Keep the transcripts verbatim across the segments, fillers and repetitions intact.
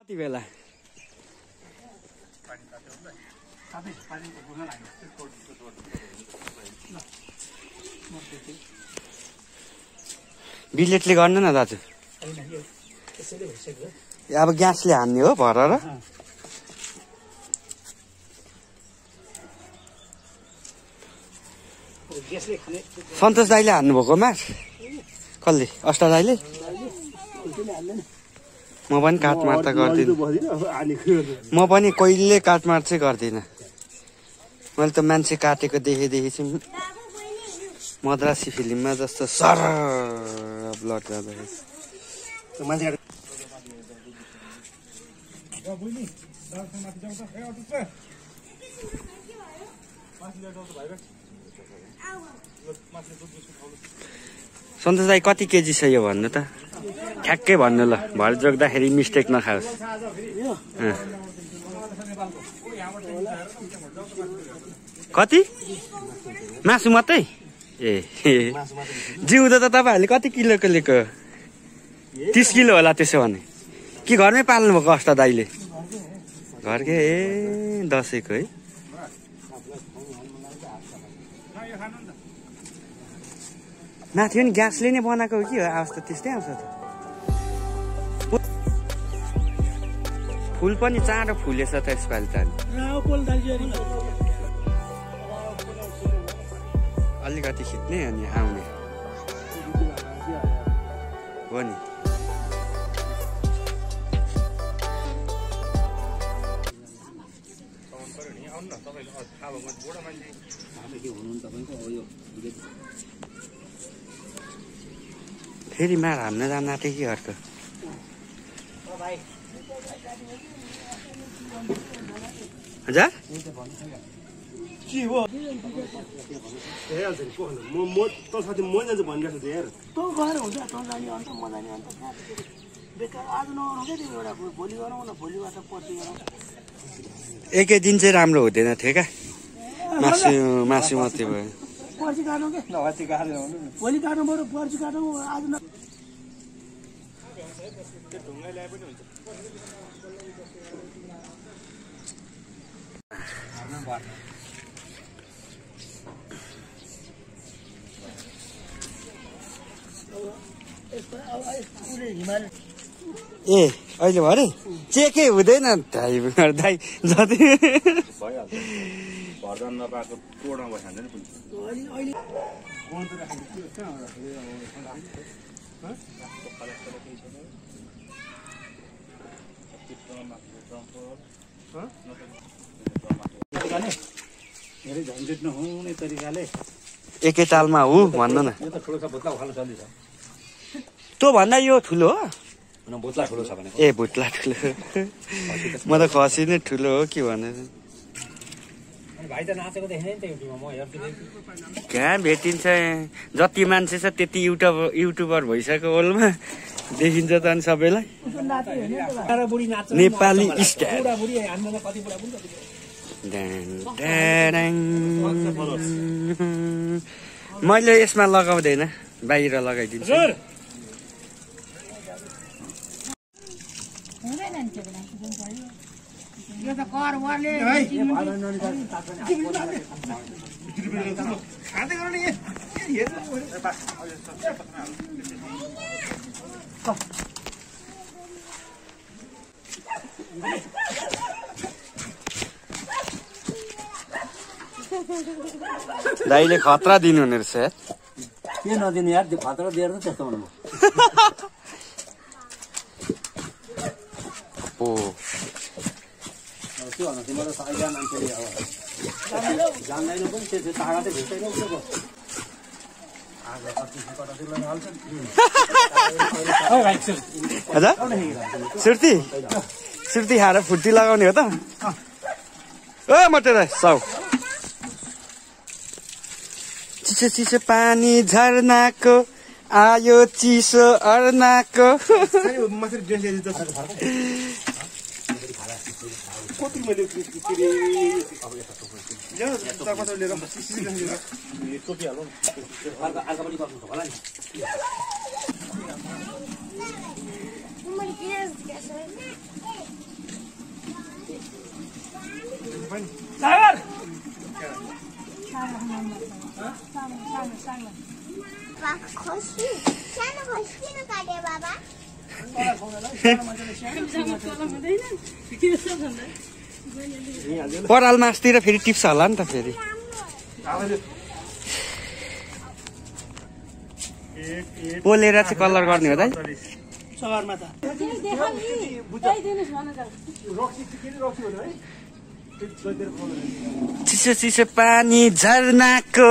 कति बेला बिलेटले गर्नु न दाजु अब ग्यासले हान्ने हो भरेर सन्तोष दाइले हान्नुभएको मार कसले अस्टा दाइले म पनि काटमार त गर्दिनँ म पनि कहिले काटमार चाहिँ गर्दिनँ मैले त मान्छे काटेको देखेदेखि चाहिँ मद्रासी फिल्ममा जस्तो सर ब्लड जाँदाखेरि सन्तोष दाइ कति केजी छ यो भन्नु त ठ्याक्कै भन्नु ल भरे जोग्दाखेरि मिस्टेक नखाओस् कति मासु मात्रै ए जिउँदो त तपाईँहरूले कति किलोको लिएको तिस किलो होला त्यसो भने कि घरमै पाल्नु भएको अस्ता दाइले घरकै ए दसैँको है माथि पनि ग्यासले नै बनाएको हो कि आवाज त त्यस्तै आउँछ त फुल पनि चाँडो फुलेछ त यसपालि त अलिकति खिच्ने अनि आउने हो नि फेरि मार हान्न जान आँटे कि अर्को हजुर एकै दिन चाहिँ राम्रो हुँदैन थियो क्या मासु मासु मात्रै भयो ए अहिले भरे चेकै हुँदैन दाइ दाइ जति एकै तालमा हो भन्नु न त्यो भन्दा यो ठुलो हो ए भुत्ला ठुलो म त खसी नै ठुलो हो कि भनेर कहाँ भेटिन्छ जति मान्छे छ त्यति युट्युब युट्युबर भइसक्यो ओलमा देखिन्छ त अनि सबैलाई नेपाली स्टार मैले यसमा लगाउँदैन बाहिर लगाइदिन्छु दाइले खतरा दिनु हुने रहेछ के नदिनु यार त्यो खतरा दिएर त त्यस्तो भन्नु ओ के भन्नु तिम्रो साइडा मान्छेले अब जान्दैन पनि त्यो तागा त भेट्दैन उसको आज कति कता दिला हाल्छ ओ भाइ सर हजुर सुर्ती सुर्ती खाएर फुर्ती लगाउने हो त ओ मटेरा साउ चिसो चिसो पानी झरनाको आयो चिसो अर्नाको सागर खसी सानो खसी किन काटे बाबा परालमा अस्तिर फेरि टिप्स होला नि त फेरि पोलेर चाहिँ कलर गर्ने हो दाइ सगरमाथा चिसो चिसो पानी झरनाको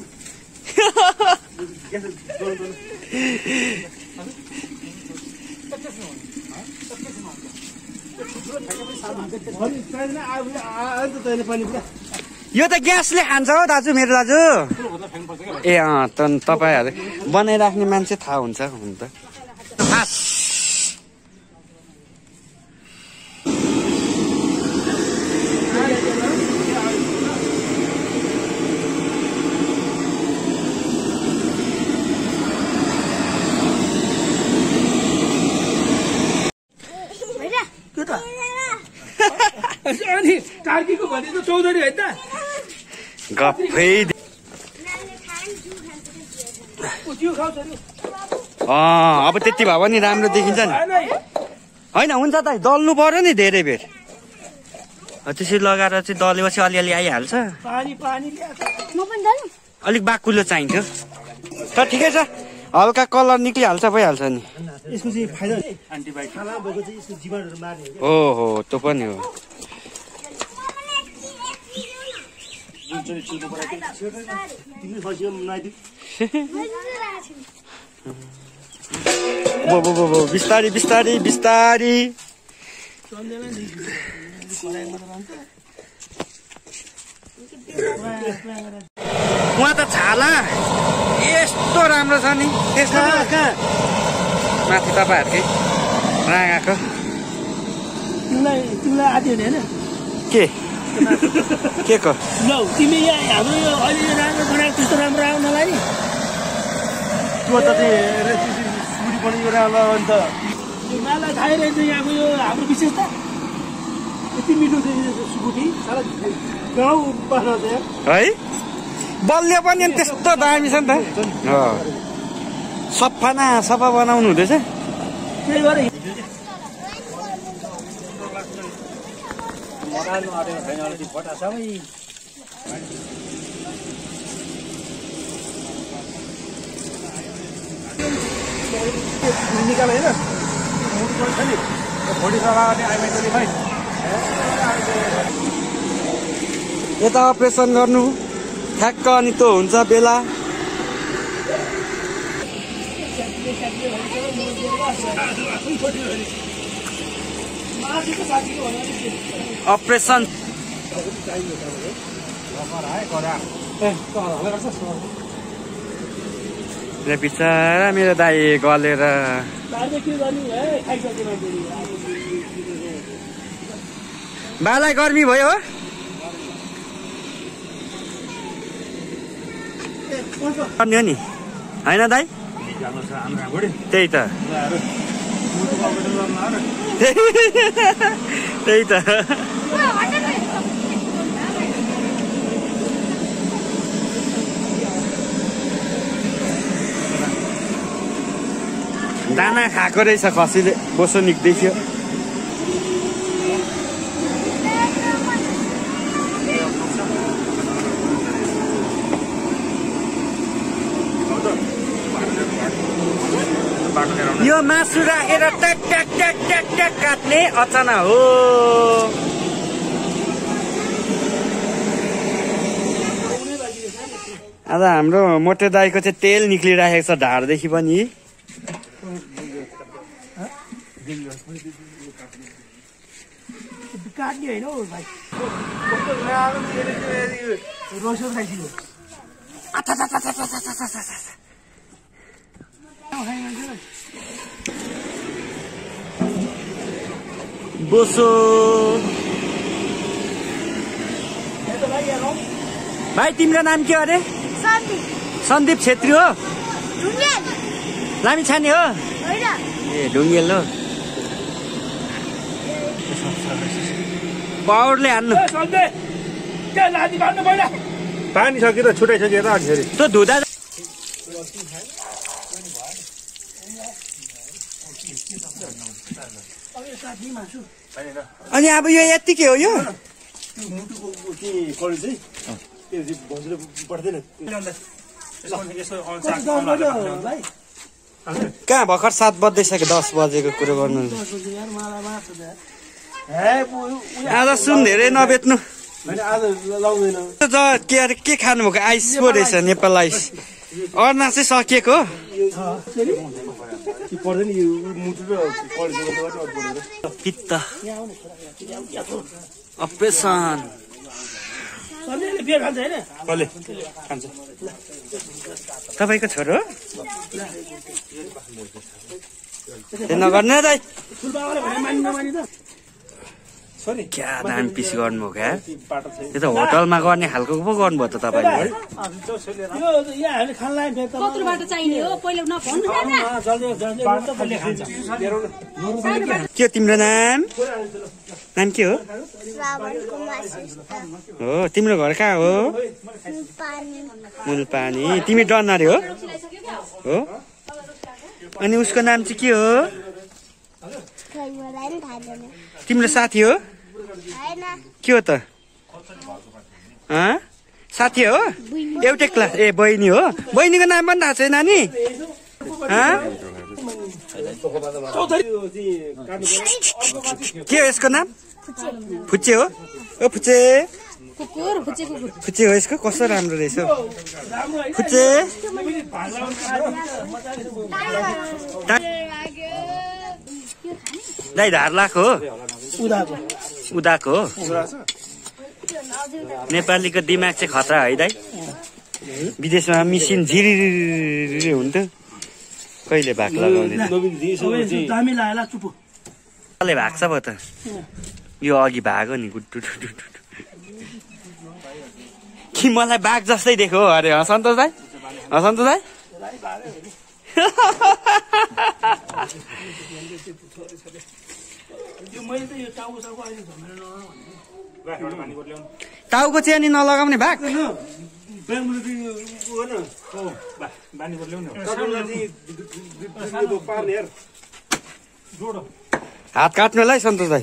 यो त ग्यासले खान्छ हो दाजु मेरो दाजु ए अँ त तपाईँहरू बनाइराख्ने मान्छे थाहा हुन्छ हुन त अनि टार्कीको भने त चौधरी होइन गफै अब त्यति भयो भने राम्रो देखिन्छ नि होइन हुन्छ त दल्नु पर्यो नि धेरै बेर त्यसरी लगाएर चाहिँ दलेपछि अलिअलि आइहाल्छ अलिक बाक्कुलो चाहिन्थ्यो तर ठिकै छ हल्का कलर निक्लिहाल्छ भइहाल्छ नि यसको चाहिँ फाइदा एन्टिबायोटिक खाना भएको चाहिँ यसको जीवाणुहरू मार्ने हो हो त्यो पनि हो बिस्तारी बिस्तारी बिस्तारी उहाँ त छाला यस्तो राम्रो छ नि त्यसमा माथि तपाईँहरूकै राँगाको तिमीलाई तिमीलाई आदि हुने होइन के के को लौ तिमी यहाँ हाम्रो यो अहिले यो राम्रो बनाएको त्यस्तो राम्रो आउनलाई नि त्यो त सुकुटी पनि यो राम्रो अन्त यो मलाई थाहै रहेछ यहाँको यो हाम्रो विशेषता यति मिठो छ सुकुटी साला गाउँ बनाउँछ है बलियो पनि त्यस्तो दामी छ नि त सफा न सफा बनाउनु हुँदैछ त्यही भएर मगाल्नु आँटेको छैन अलिकति फटा सबै निकाल होइन भोलि सभा आइमाइले यता अपरेसन गर्नु ठ्याक्क अनि त हुन्छ बेला अपरेसन बिचरा मेरो दाइ गलेर बालाई गर्मी भयो हो नि होइन दाइ त्यही त त्यही त दाना खाएको रहेछ खसीले बोसो निक्दै थियो यो मासु राखेर ट्याक ट्याक ट्याक ट्याक ट्याक काट्ने अचाना हो आज हाम्रो मोटे दाईको चाहिँ तेल निक्लिराखेको छ ढाडदेखि पनि काट्ने होइन हौ भाइ बोसो भाइ तिम्रो नाम के अरे सन्दीप छेत्री हो लामी छाने हो ए ढुङ्गेल हो पावरले हान्नु क्या लादी काट्नु पहिला पानी सकेर छुटाइसकेर अनि फेरि त्यो धुँदा अनि अब यो यतिकै हो यो मुटुको के कल चाहिँ त्यो चाहिँ भन्छले पर्दैन कहाँ भर्खर सात बज्दैछ दस बजेको कुरो गर्नु आज सुन धेरै नबेच्नु आज लाउँदैन के अरे के खानुभएको आइस पो रहेछ नेपाल आइस अर्ना चाहिँ सकिएको पर्दैन यो मुटु र पित्त अपरेसन सधैँले बियर खान्छ होइन कसले खान्छ तपाईँको छोरो नगर्नु दाइ फुलबाबाले भने मानि नमानि त सरी क्या दाम पिस गर्नुभयो क्या त्यो त होटलमा गर्ने खालको पो गर्नुभयो त तपाईँले यो यहाँ हामीले खान लाग्यो फेरि त कत्रोबाट चाहिने हो पहिला नभन्नु जल्दी जल्दी कसले खान्छ के हो तिम्रो नाम नाम के हो श्रावण कुमार श्रेष्ठ हो तिम्रो घर कहाँ हो पानी मुलपानी तिमी डन्नारे हो हो अनि उसको नाम चाहिँ के हो खै मलाई नि थाहा छैन तिम्रो साथी हो होइन के हो त साथी हो एउटै क्लास ए बहिनी हो बहिनीको नाम पनि थाहा छैन नानी के हो यसको नाम फुच्चे हो ओ फुच्चे कुकुर फुच्चे कुकुर फुच्चे हो यसको कस्तो राम्रो रहेछ हौ फुच्चे दाइ धार लाख हो उदाको हो नेपालीको दिमाग चाहिँ खतरा है दाइ विदेशमा मिसिन झिरिरी हुन्थ्यो कहिले भाग लगाउने दामी लाग्यो चुप कसले भाग्छ भयो त यो अघि भागो नि गुड्डु कि मलाई बाघ जस्तै देख्यो अरे सन्तोष दाइ सन्तोष दाइ टाउको चाहिँ अनि नलगाउने भाग हात काट्नुलाई सन्तोष दाइ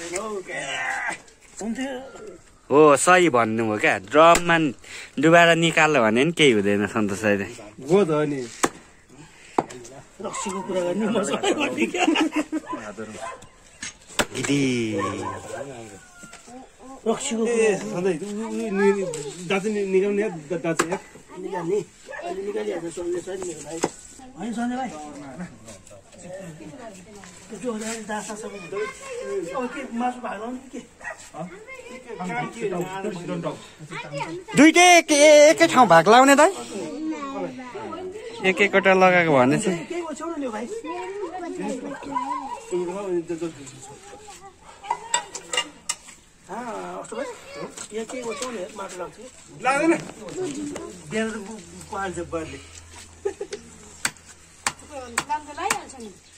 हो सही भन्नु हो क्या ड्रममा डुबाएर निकाल्यो भने नि केही हुँदैन सन्तोष दाइ हो त अनि रक्सीको कुरा गर्ने मजाले गर्ने क्या दिदी रक्सीको सधैँ दाजु निकाल्ने दाजु निकाल्ने अहिले निकालिहाल्छ सन्जय सर निकाल्नु होइन सन्जय भाइ त्यो दासा सबै के मासु भाग के दुइटै एकै ठाउँ भाग लाउने दाइ एक एकवटा लगाएको भने चाहिँ केही ओछ्याउनु नि भाइ यहाँ केही ओछ्याउने माटो लाग्छ लाग्दैन बिहान त पाल्छ बरले लगाइहाल्छ नि